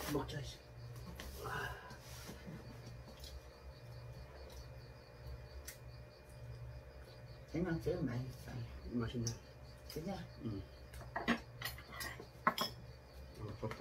먹자 씨. 된장찌개 맛있어. 맛있네. 그죠? 응. 좋다.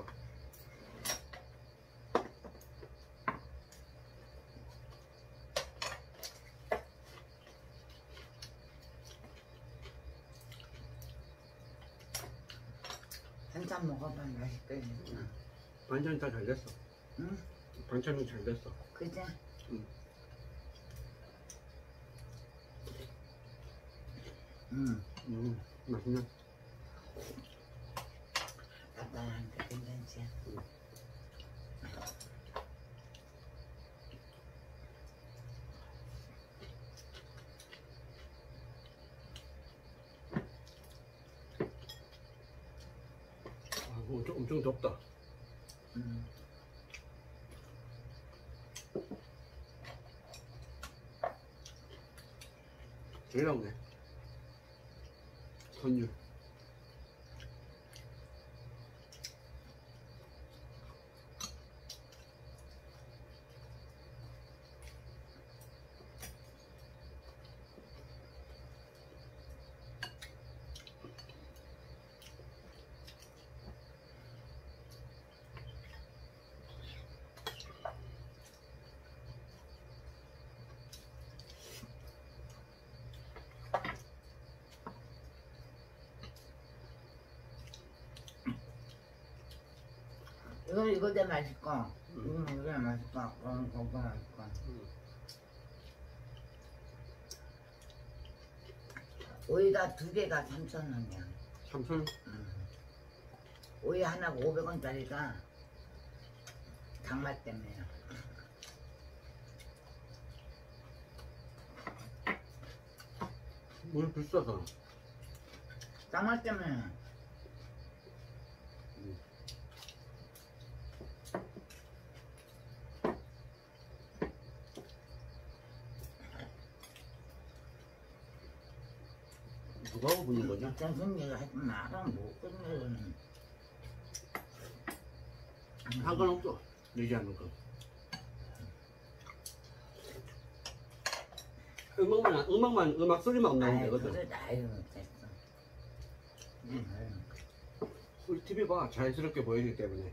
한잔 먹어봐. 맛있겠다. 반찬이 다 잘 됐어. 응? 반찬이 잘 됐어. 그죠? 응. 맛있네. 아빠한테 괜찮지? 엄청 덥다. 제일 나오네. 선율. 이거 내 맛있고, 이거 맛있고, 그거 맛있고. 오이가 2개가 3,000원이야. 3,000원? 오이 하나가 500원짜리가 당맛 때문에. 물 비싸서. 당맛 때문에. 누가 하고 부는 거냐? 무슨 얘기 하지 마라. 뭐 끝내는. 상관없어. 얘기하는 거. 음악 소리만 나오면 되거든. 그래, 아유, 됐어. 우리 TV 봐. 자연스럽게 보이기 때문에.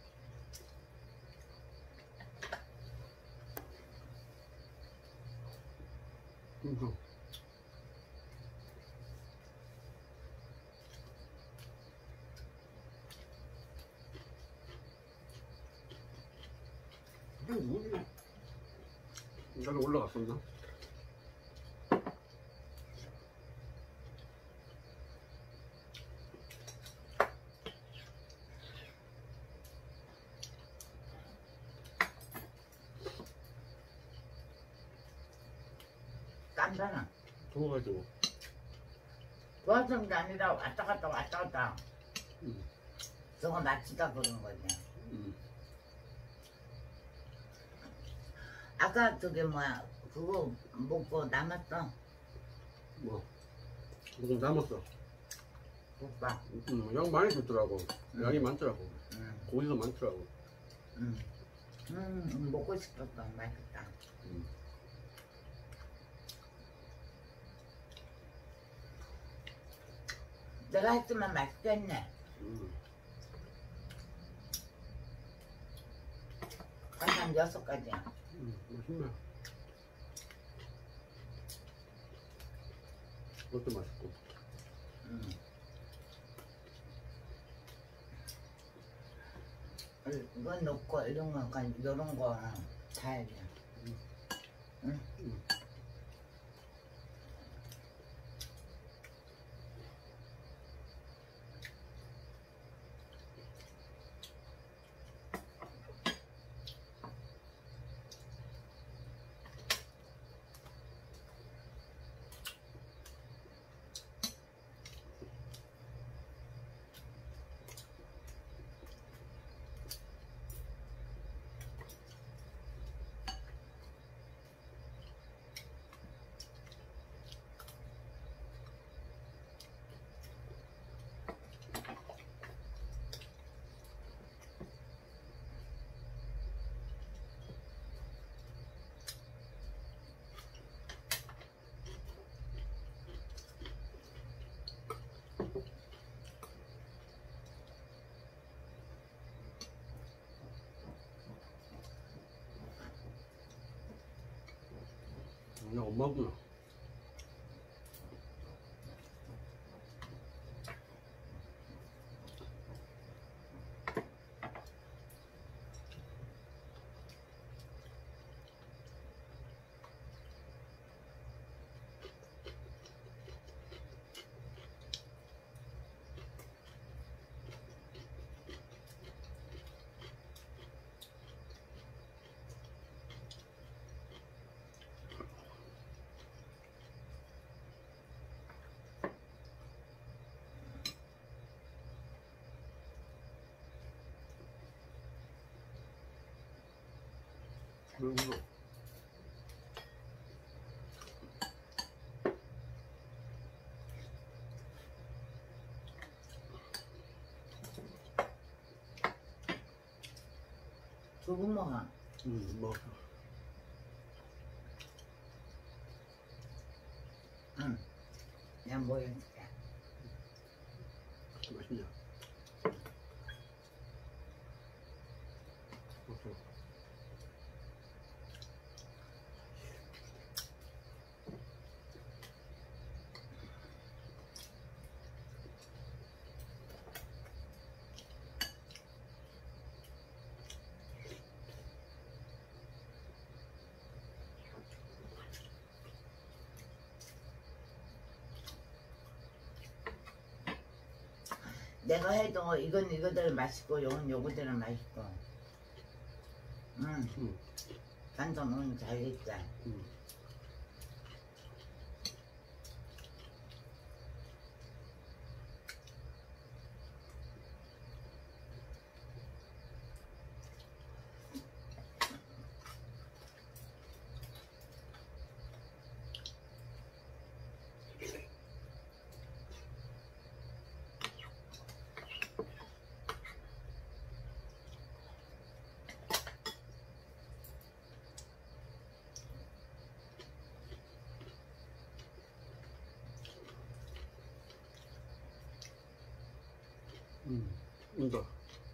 누구지? 나도 올라갔었나? 깐잖아. 더워가지고. 도와준 게 아니라 왔다 갔다. 저거 맞추다 그런 거지. 아까 저게 뭐야, 그거 먹고 남았어. 뭐? 조금 남았어. 오빠. 양 많이 줬더라고. 양이 많더라고. 고기가 많더라고. 먹고 싶었어. 맛있다. 내가 했으면 맛있겠네. 한 6가지야. 맛있네. 그것도 맛있고. 이거 넣고 이런 거 다 해야 돼. 응? 나 엄마구나. 왜 울어? 두부 먹어. 먹어. 응. 내가 먹여줄게. 맛있냐? 먹어. 내가 해도 이건 이거대로 맛있고 이건 요거대로 맛있고. 응. 간장 오늘 잘 됐다. 운다.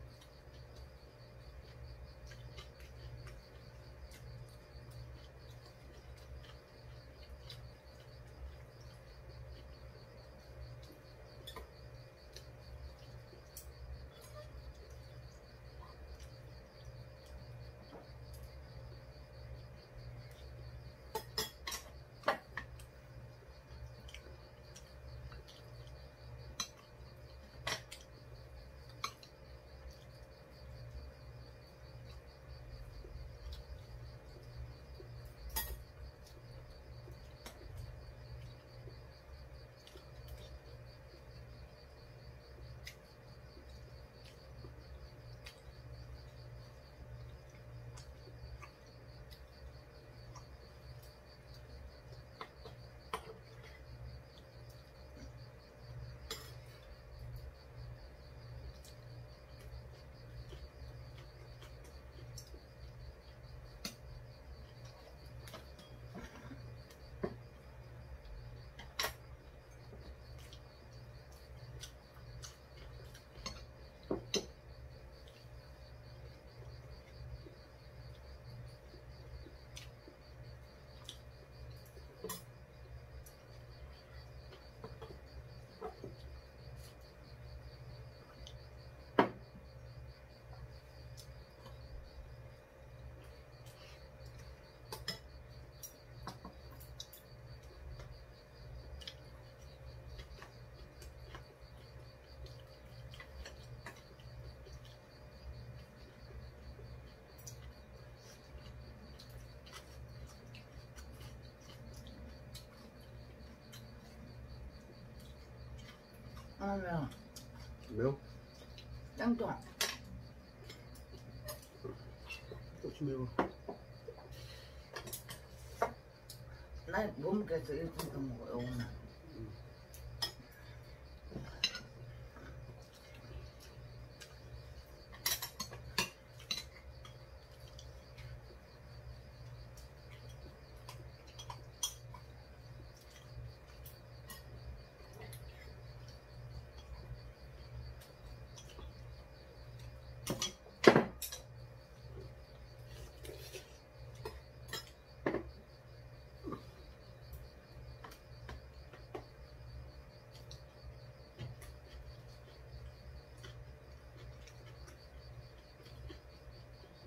매워. 매워? 짱짱. 혹시 매워? 나 못 먹겠어. 이렇게 먹어. 요거는.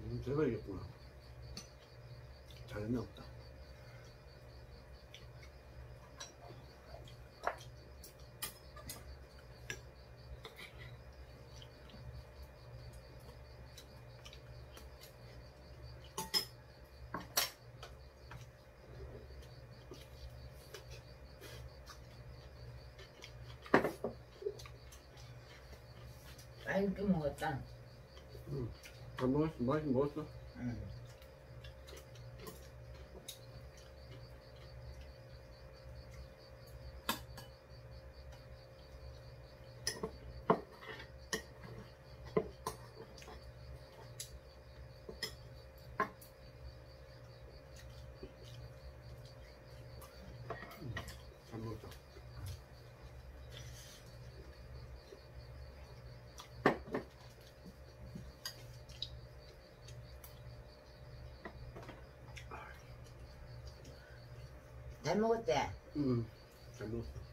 대박이겠구나. 잘했네 없다. 맛있게 먹었다. 잘 먹었어? 맛있게 먹었어? 응. 잘 먹었다. 잘 먹었대. 잘 먹었어.